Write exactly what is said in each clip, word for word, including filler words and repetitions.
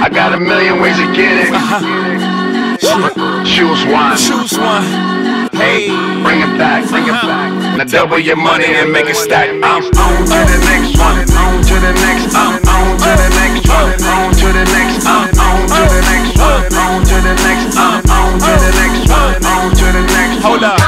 I got a million ways to get it. Uh-huh. Choose one. Choose one. Hey, bring it back, bring it back. Now double your money and make it stack. I'm on to the next one, on to the next, I'm on to the next one, on to the next, I'm on to the next one, on to the next, I'm on to the next one, on to the next. Hold up.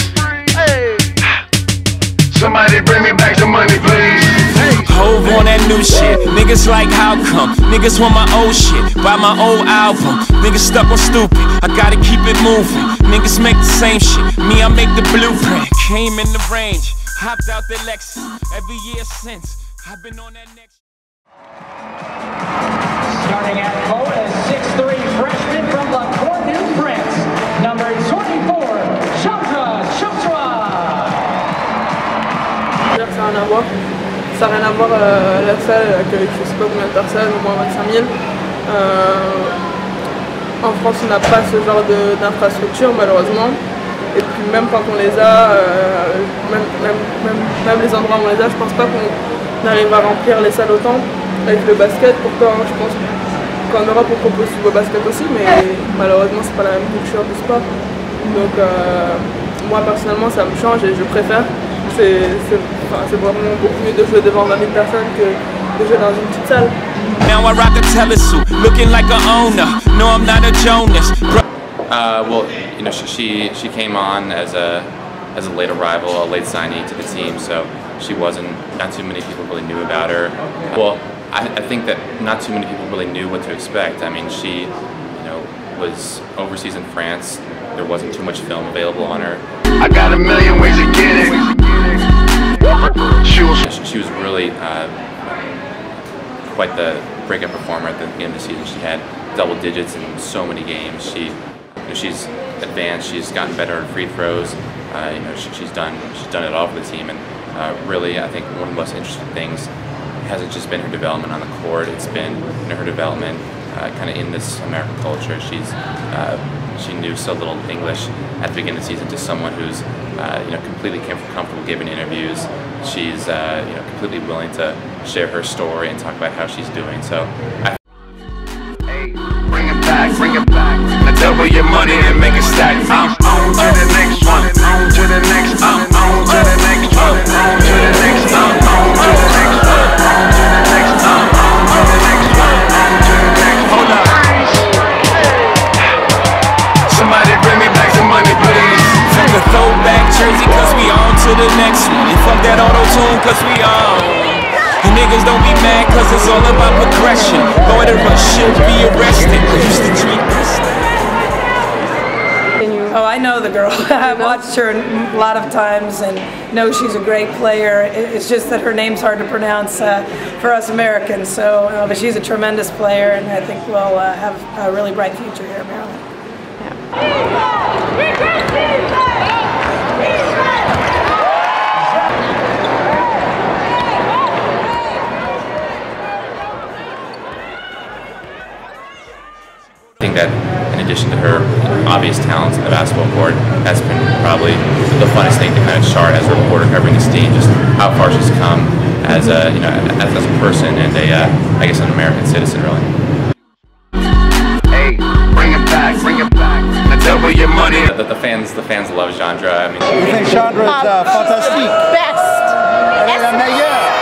Somebody bring me back some money, please. Hove on that new shit. Niggas like how come? Niggas want my old shit. Buy my old album. Niggas stuck on stupid. I gotta keep it moving. Niggas make the same shit. Me, I make the blueprint. Came in the range. Hopped out the Lexus. Every year since I've been on that next. Starting at home, a six three freshman from the Cornu Prince, number twenty-four, Chandra Chopra. Ça n'a rien à voir. Ça n'a rien à voir euh, la salle avec je sais pas combien de personnes, au moins vingt-cinq mille. Euh, en France, on n'a pas ce genre d'infrastructure malheureusement. Et puis même quand on les a, euh, même, même, même, même les endroits où on les a, je pense pas qu'on arrive à remplir les salles autant avec le basket. Pourtant, je pense qu'en Europe on propose du beau basket aussi, mais malheureusement c'est pas la même culture du sport. Donc euh, moi personnellement ça me change et je préfère. C'est enfin, vraiment beaucoup mieux de jouer devant vingt mille personnes que de jouer dans une petite salle. Now I rock a telesuit, looking like a owner. No, I'm not a Jonas. Uh, well, you know, she, she she came on as a as a late arrival, a late signee to the team, so she wasn't. Not too many people really knew about her. Well, I, I think that not too many people really knew what to expect. I mean, she, you know, was overseas in France. There wasn't too much film available on her. I got a million ways to get it. She was, she was really uh, quite the breakout performer at the beginning of the season. She had double digits in so many games. She, you know, she's advanced. She's gotten better at free throws. Uh, you know, she, she's done she's done it all for the team. And uh, really, I think one of the most interesting things hasn't just been her development on the court. It's been, you know, her development uh, kind of in this American culture. She's uh, She knew so little English at the beginning of the season to someone who's uh, you know, completely comfortable giving interviews. She's uh, you know, completely willing to share her story and talk about how she's doing. So, I hey, bring it back, bring it back. Now double your money and make it stack. I'm on to the next one, on to the next, I'm on to the next one, on to the next, I'm on to the next one, on to the next, I'm on to the next one, on to the next. Hold up. Somebody bring me back some money, please. From the throwback jersey, cause we on to the next one. And fuck that auto-tune, cause we on. And niggas don't be mad, cause it's all about progression. Boy, the rush should be arrested. I used to drink this. Oh, I know the girl. I've watched her a lot of times and know she's a great player. It's just that her name's hard to pronounce uh, for us Americans. So, uh, but she's a tremendous player, and I think we'll uh, have a really bright future here in Maryland. think that in addition to her obvious talents in the basketball court, that's been probably the funnest thing to kind of chart as a reporter covering this team, just how far she's come as a, you know, as, as a person and a, uh, I guess, an American citizen, really. Hey, bring it back, bring it back. Now double your money. The, the fans, the fans love Chandra. I mean, we think Chandra is uh, fantastic. Best. Elle est la meilleure.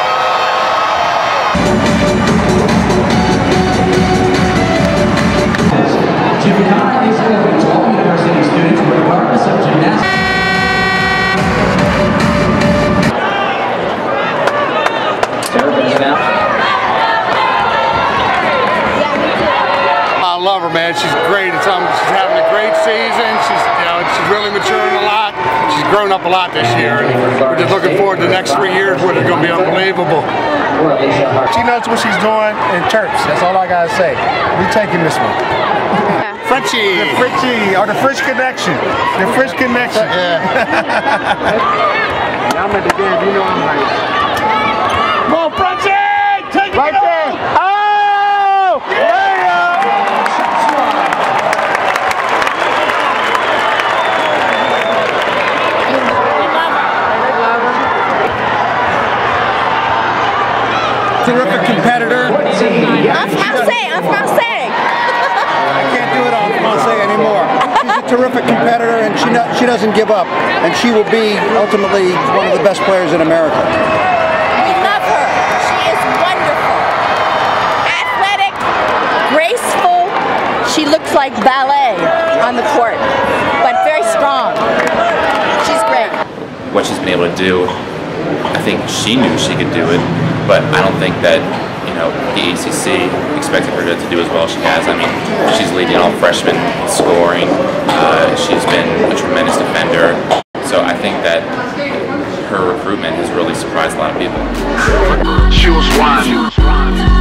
Gymkhana is open to all university students regardless of gymnastics. I love her, man. She's great. It's, um, she's having a great season. She's, you know, she's really maturing a lot. She's grown up a lot this year, and we're just looking forward to the next three years where it's going to be unbelievable. She knows what she's doing in Terps. That's all I gotta say. We're taking this one. Frenchie. The Frenchie, or the French connection. The French connection. Yeah. I'm at the game. You know I'm right. Come on, Frenchie! Take it right there. Oh! Yeah! Terrific competitor. En français, en français. terrific competitor, and she, no, she doesn't give up. And she will be ultimately one of the best players in America. We love her. She is wonderful. Athletic, graceful. She looks like ballet on the court, but very strong. She's great. What she's been able to do, I think she knew she could do it, but I don't think that, you know, the A C C expected her to, to do as well as she has. I mean, she's leading all freshmen in scoring. Uh, she's been a tremendous defender. So I think that her recruitment has really surprised a lot of people. She was one.